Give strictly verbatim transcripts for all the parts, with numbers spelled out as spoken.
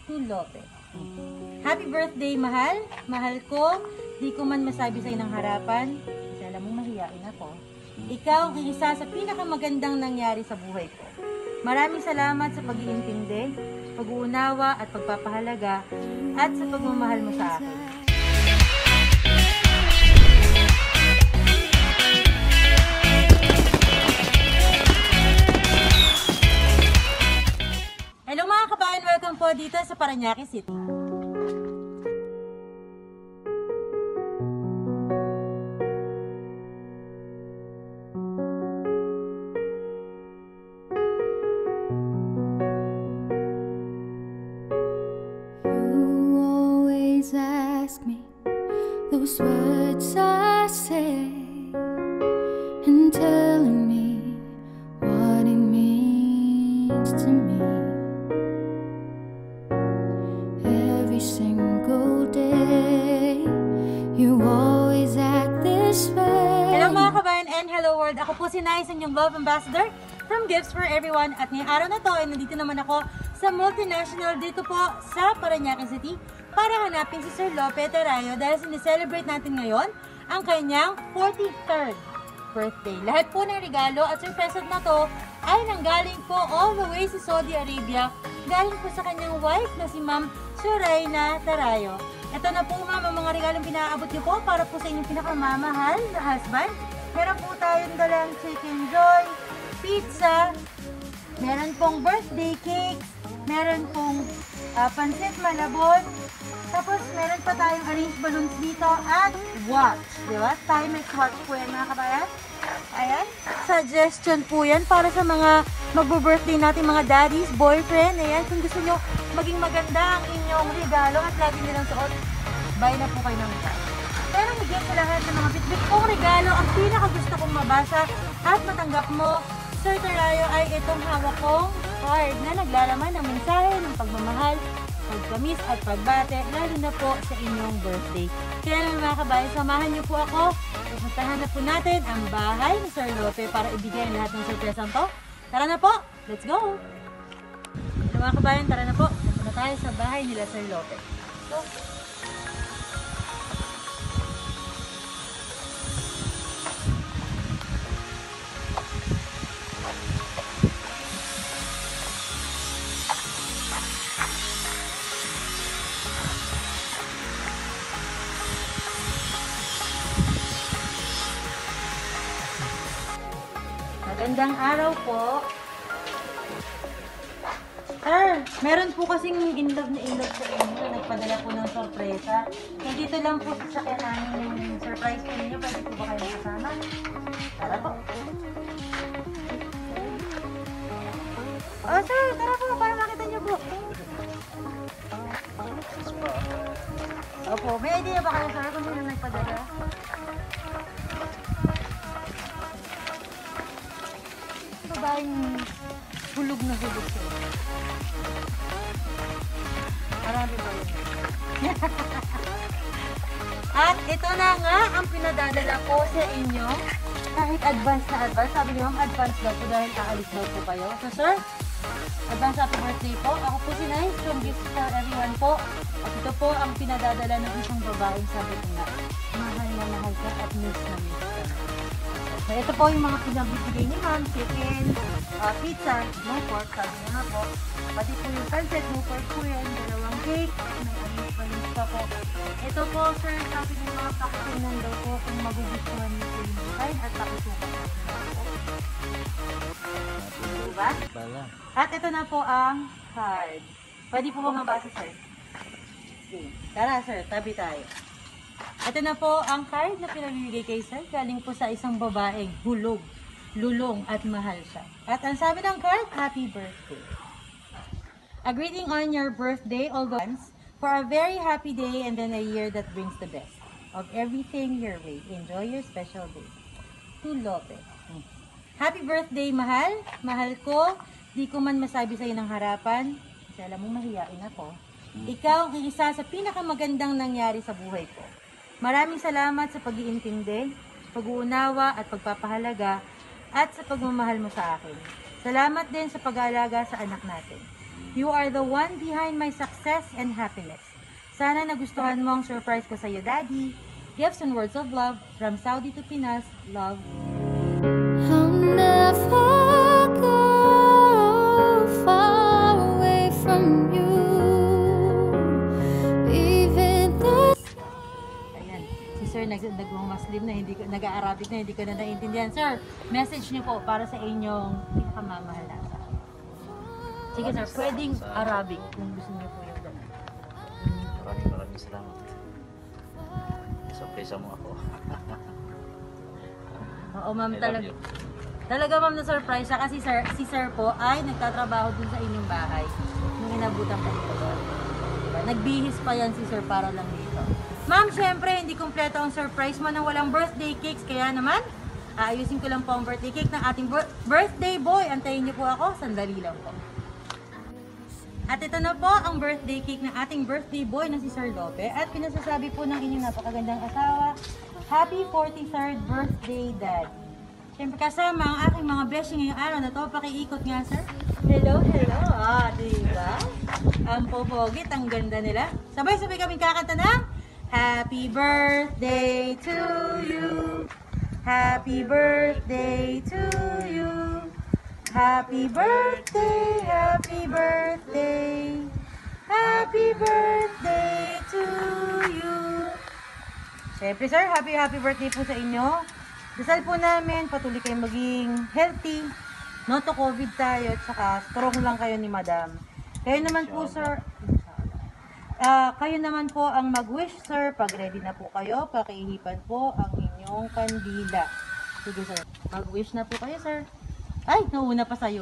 Lope. Happy birthday, mahal. Mahal ko. Di ko man masabi sa'yo ng harapan. Kasi alam mo, mahiyain ako. Ikaw ang isa sa pinakamagandang nangyari sa buhay ko. Maraming salamat sa pag-iintindi, pag-uunawa at pagpapahalaga at sa pagmamahal mo sa akin. Hello mga kabayan, welcome po dito sa Tarrayo City. Ask me those words I say and telling me what it means to me every single day. You always act this way. Hello mga kabayan and hello world. Ako po si Nais, inyong love ambassador from Gifts for Everyone. At ngayong araw na to ay nandito naman ako sa multinational dito po sa Tarrayo City para hanapin si Sir Lope Tarrayo dahil sineselebrate natin ngayon ang kanyang forty-third birthday. Lahat po ng regalo at surpresent na to ay nanggaling po all the way sa Saudi Arabia, galing po sa kanyang wife na si Ma'am Suraina Tarrayo. Ito na po ma'am ang mga regalong pinaabot niyo po para po sa inyong pinakamamahal na husband. Meron po tayong dalang chicken joy, pizza, meron pong birthday cakes, meron pong uh, pansit malabon, tapos meron pa tayong arranged balloons dito at watch, di ba? Timex watch po yan mga kabayan. Ayan, suggestion po yan para sa mga magbo-birthday natin mga daddies, boyfriend. Ayan, kung gusto nyo maging maganda ang inyong regalo at lagi nilang suot, buy na po kayo ng ito. Pero higit sa lahat ng mga bitbit kong regalo, ang pinaka gusto kong mabasa at matanggap mo, Sir Tarrayo, ay itong hawak kong card na naglalaman ng mensahe ng pagmamahal, pagkamis at pagbate, lalo na po sa inyong birthday. Kaya naman mga kabayan, samahan niyo po ako. Pupuntahan na po natin ang bahay ni Sir Lope para ibigay ang lahat ng surpresang to. Tara na po! Let's go! So, mga kabayan, tara na po. Punta na tayo sa bahay nila Sir Lope. So, magandang araw po. Sir, meron po kasing in-love na in-love sa inyo. Nagpadala po ng sorpresa. Nandito lang po sa sakyan namin yung surprise po ninyo. Pwede po ba kayo kasama? Tara po. Oh sir, tara po para makita niyo po. Opo, may idea ba kayo sir kung sino nagpadala? Babaeng hulog na hulog siya. Marami ba yun? At ito na nga ang pinadadala ko sa inyo. Kahit advance na advance. Sabi niyo, ma'am, advance daw po dahil aalis daw po kayo. So sir, advance happy birthday po. Ako po si Nais from Gifts for Everyone po. At ito po ang pinadadala ng isang babaeng sabi ko nga, mahal na mahal ka at miss na miss ka. So, ito po yung mga pinabibigay ni ma'am, chicken, uh, pizza, no pork, sabi niya nga po. Pati po yung pancit, no pork po yan, dalawang cake, may ano pa yung pa po. Ito po, sir, sabi niya mga pakitingnan daw po kung magugustuhan niyo po yung design at pakisukat po. Diba? At ito na po ang card. Pwede po ba mabasa, sir? Okay. Tara, sir, tabi tayo. Ito na po ang card na pinabibigay kay sir. Galing po sa isang babaeng hulog, lulong at mahal siya. At ang sabi ng card, happy birthday. A greeting on your birthday, all those for a very happy day and then a year that brings the best of everything your way. Enjoy your special day. To Lope. Happy birthday, mahal. Mahal ko. Di ko man masabi sa'yo ng harapan. Kasi alam mo, mahiyain ako. Ikaw ang isa sa pinakamagandang nangyari sa buhay ko. Maraming salamat sa pag-iintindi, pag-uunawa at pagpapahalaga at sa pagmamahal mo sa akin. Salamat din sa pag-aalaga sa anak natin. You are the one behind my success and happiness. Sana nagustuhan mo ang surprise ko sa'yo, Daddy. Gifts and words of love from Saudi to Pinas. Love. I'll never go far away from you. Even the Ayan, si Sir nag nagmamaslim na, hindi ko, nag-Arabic na, hindi ko na naiintindihan. Sir, message niyo po para sa inyong pinakamamahal na asawa. Sige sir, pwedeng Arabic kung gusto niyo po yung gano'n. Maraming maraming salamat. Surprise mo ako. Oo ma'am, I love talaga. you. Talaga ma'am na surprise siya kasi sir, si sir po ay nagtatrabaho dun sa inyong bahay nung inabutan pa dito doon. Diba? Nagbihis pa yan si sir para lang dito. Ma'am, syempre hindi kumpleto ang surprise mo nang walang birthday cakes. Kaya naman, aayusin ko lang po ang birthday cake ng ating birthday boy. Antayin niyo po ako, sandali lang po. At ito na po ang birthday cake ng ating birthday boy na si Sir Lope. At pinasasabi po ng inyong napakagandang asawa, Happy forty-third birthday, Daddy. Siyempre kasama ang aking mga beshi ngayong araw na to. Pakiikot nga, sir. Hello, hello. Ah, diba? Ang popogit, ang ganda nila. Sabay-sabay kaming kakanta ng Happy birthday to you. Happy birthday to you. Happy birthday, happy birthday. Happy birthday to you. Siyempre sir, happy happy birthday po sa inyo. Dasal po namin, patuloy kayong maging healthy. No to COVID tayo, at saka strong lang kayo ni Madam. Kayo naman po sir, uh, kayo naman po ang mag-wish sir. Pag ready na po kayo, pakihipan po ang inyong kandila. Sige sir, mag-wish na po kayo sir. Ay, nauna pa sa'yo.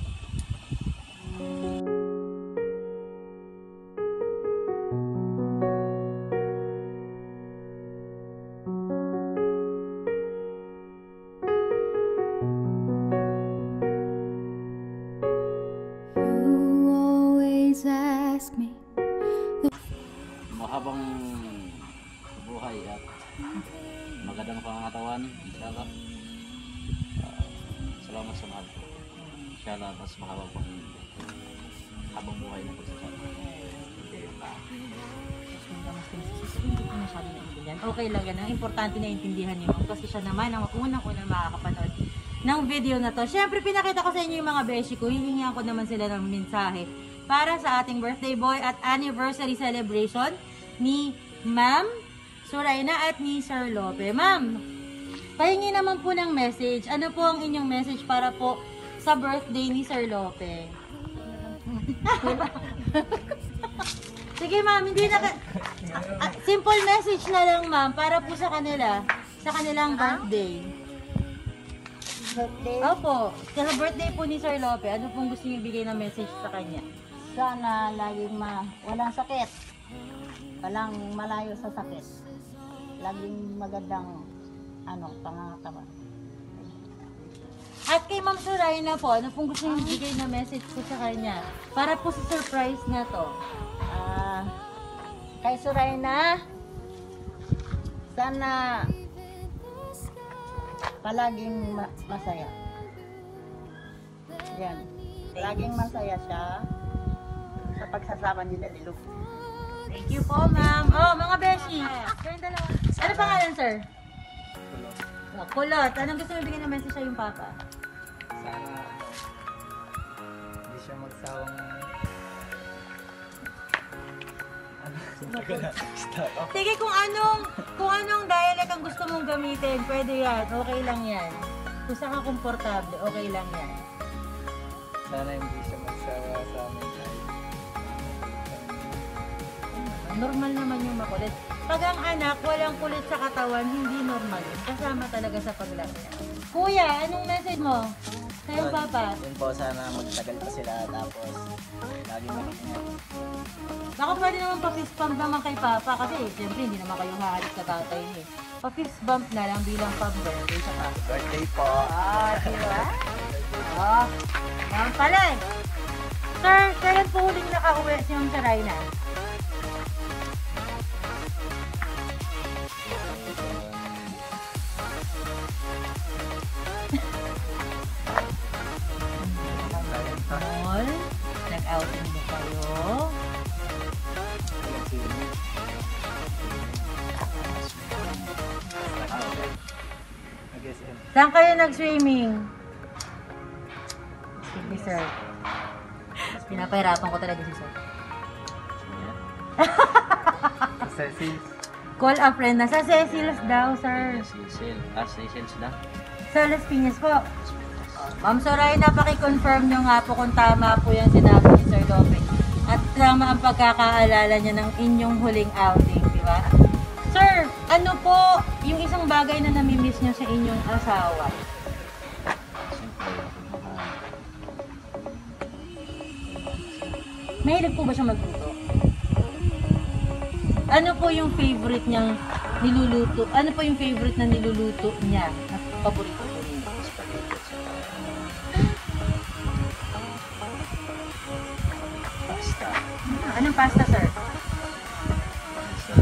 Mahabang buhay at magandang pangangatawan, inshallah. Uh, salamat sa mahal ko. Inshallah, mas mahabang pang habang buhay na pagsasama. Hindi ko masyado naintindihan. Okay lang yan. Ang importante na intindihan niyo kasi siya naman ang unang-unang makakapanood ng video na to. Siyempre, pinakita ko sa inyo yung mga beshi ko. Hihingihan ko naman sila ng mensahe para sa ating birthday boy at anniversary celebration ni Ma'am Suraina at ni Sir Lope. Ma'am, pahingi naman po ng message. Ano po ang inyong message para po sa birthday ni Sir Lope? Sige ma'am, hindi na ka- uh, simple message na lang ma'am para po sa kanila, sa kanilang birthday. Birthday. Opo, sa birthday po ni Sir Lope, ano pong gusto niyo ibigay na message sa kanya? Sana laging ma walang sakit. Walang malayo sa sakit. Laging magandang ano, pangangatawan. At kay Ma'am Suraina po, ano pong gusto niyo ibigay na message po sa kanya? Para po sa surprise na to. Ah, kay Suraina, sana palaging ma masaya. Yan. Laging masaya siya sa pagsasama nila ni Luke. Thank you po ma'am. Oh, mga beshi. Sir, dalawa. Ano pangalan sir? Oh, Kulot. Anong gusto niyo ibigay na message sa yung papa? Sana hindi siya magsawang Sige, kung anong kung anong dialect ang gusto mong gamitin, pwede yan. Okay lang yan. Kung saan ka komportable, okay lang yan. sana hindi siya magsawa sa amin kahit Normal naman yung makulit. Pag ang anak walang kulit sa katawan, hindi normal yun. Kasama talaga sa paglaki. Kuya, anong message mo? Sa'yo, Papa? Yun po, sana magtagal pa sila tapos lagi mag-ingat. Baka pwede naman pa-fist bump naman kay Papa kasi siyempre hindi naman kayo hahalit sa tatay niyo eh. Pa-fist bump na lang bilang pang-birthday sa Papa. Birthday po! Ah, diba? Oh, naman pala eh. Sir, kailan po huling nakauwi si Ma'am Suraina? Mall, nag-outing ba? Saan kayo nag-swimming? Sige, sir. Pinapahirapan ko talaga si sir. Cecil's. Call a friend. Nasa Cecil's daw, sir. Cecil. Ah, Cecil's na. Sa Las Piñas po. Ma'am Suraina, paki-confirm nyo nga po kung tama po yung sinabi ni Sir Lope. At tama ang pagkakaalala niya ng inyong huling outing, di ba? Sir, ano po yung isang bagay na namimiss nyo sa inyong asawa? Siyempre, mga Mahilig po ba siya magluto? Ano po yung favorite niyang niluluto? Ano po yung favorite na niluluto niya? Na paborito po niya? spaghetti at saka pasta. Ah, anong pasta, sir? Sa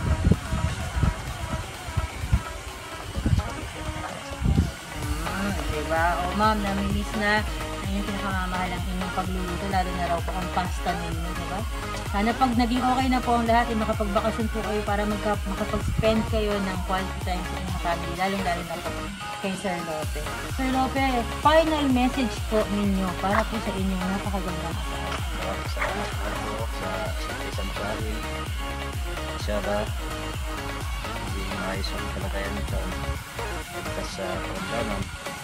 Hmm, diba? O ma'am, namimiss na ang yung pinakamamahal ang inyong pagluluto, lalo na raw po ang pasta ninyo, diba? Sana pag naging okay na po ang lahat, eh, makapagbakasyon po kayo para magka, makapag-spend kayo ng quality time sa inyong family, lalo-lalo na po kay Sir Lope. Sir Lope, final message po ninyo para po sa inyong napakagandang asawa. maraming salamat po sa isang sari. Inshallah, hindi maayos ang kalagayan nito. Pagkas sa pagkaman,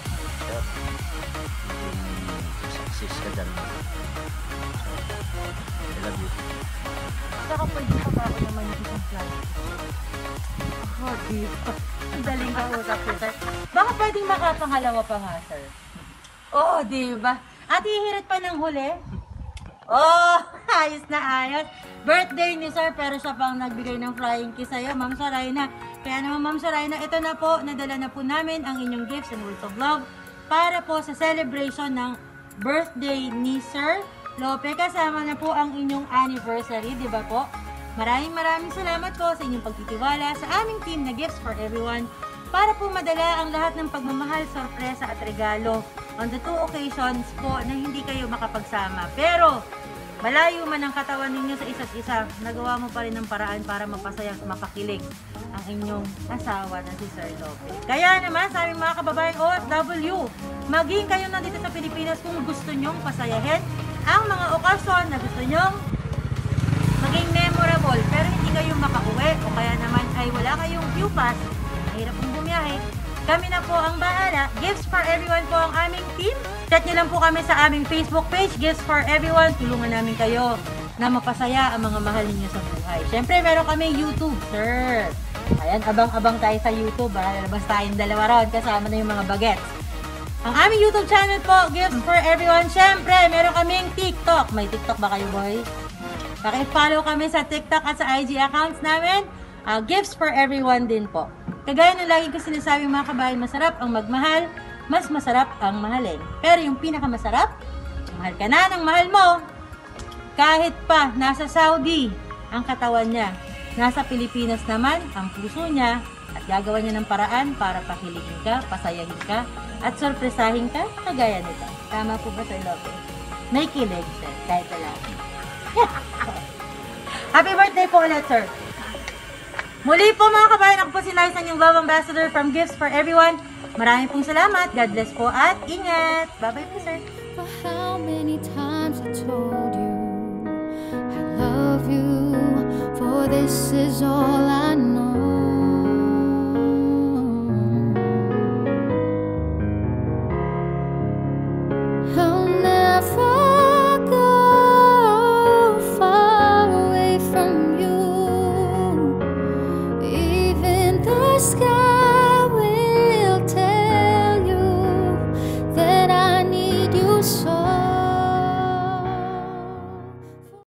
maging success ka dyan. I love you. Saka pwede pa ba ako naman yung isang plan? Oh, di ba? Ang daling kausap ko, sir. Baka pwedeng makapangalawa pa nga, sir. Oh, di ba? At ihirit pa ng huli? Oh, ayos na ayos. Birthday ni sir, pero siya pang nagbigay ng flying kiss sa'yo, Ma'am Suraina. Kaya naman, Ma'am Suraina, ito na po, nadala na po namin ang inyong gifts and words of love para po sa celebration ng birthday ni Sir Lope. Kasama na po ang inyong anniversary, di ba po? Maraming maraming salamat po sa inyong pagtitiwala sa aming team na Gifts for Everyone para po madala ang lahat ng pagmamahal, sorpresa at regalo on the two occasions po na hindi kayo makapagsama. Pero malayo man ang katawan ninyo sa isa't isa, nagawa mo pa rin ng paraan para mapasaya at mapakilig ang inyong asawa na si Sir Lope. Kaya naman sa aming mga kababayan O F W, maging kayo nandito sa Pilipinas kung gusto nyong pasayahin ang mga okasyon na gusto nyong maging memorable pero hindi kayo makauwi o kaya naman ay wala kayong view pass, mahirap pong bumiyahe, kami na po ang bahala. Gifts for Everyone po ang aming team. Chat nyo lang po kami sa aming Facebook page, Gifts for Everyone. Tulungan namin kayo na mapasaya ang mga mahal ninyo sa buhay. Siyempre, meron kami YouTube, sir. Ayan, abang-abang tayo sa YouTube. Ha? Lalabas tayong dalawa ron kasama na yung mga bagets. Ang aming YouTube channel po, Gifts for Everyone. Siyempre, meron kaming TikTok. May TikTok ba kayo, boys? Paki-follow kami sa TikTok at sa I G accounts namin. Uh, Gifts for Everyone din po. Kagaya ng lagi ko sinasabi mga kabayan, masarap ang magmahal, mas masarap ang mahalin. Pero yung pinakamasarap, mahal ka na ng mahal mo. Kahit pa nasa Saudi ang katawan niya, nasa Pilipinas naman ang puso niya at gagawa niya ng paraan para pakiligin ka, pasayahin ka, at sorpresahin ka kagaya nito. Tama po ba, Sir Lope? May kilig, sir, kahit wala. Happy birthday po ulit, sir. Muli po mga kabayan, ako po si Liza, yung Love Ambassador from Gifts for Everyone. Maraming pong salamat. God bless po at ingat. Bye-bye po, sir. For how many times I told you I love you, for this is all